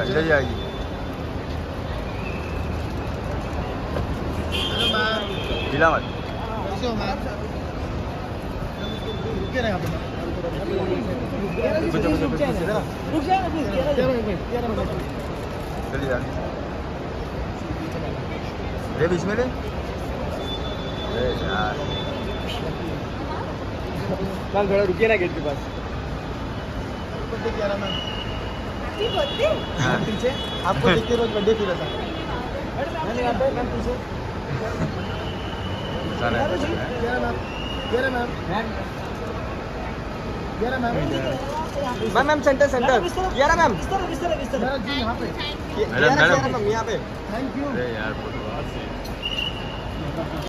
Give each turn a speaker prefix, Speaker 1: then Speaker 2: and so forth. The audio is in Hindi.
Speaker 1: ले जाएगी। ढीला मत।
Speaker 2: कैसे हो मैम? रुकिए ना यहाँ पे। रुक जाए ना प्लीज।
Speaker 1: चलिए यार, ये बीच में ले। यार
Speaker 2: मैम थोड़ा रुकिए ना गेट के पास। बर्थडे क्या रहा मैम?
Speaker 3: Happy birthday.
Speaker 1: हाँ।
Speaker 2: पीछे आपको देख के रोज बर्थडे फील होता है। मैंने यहाँ पे मैम पीछे।
Speaker 1: सारा है।
Speaker 2: मैम मैम सेंटर सेंटर यार मैम
Speaker 1: मैडम
Speaker 2: मैम यहाँ पे। Thank you.
Speaker 1: अरे यार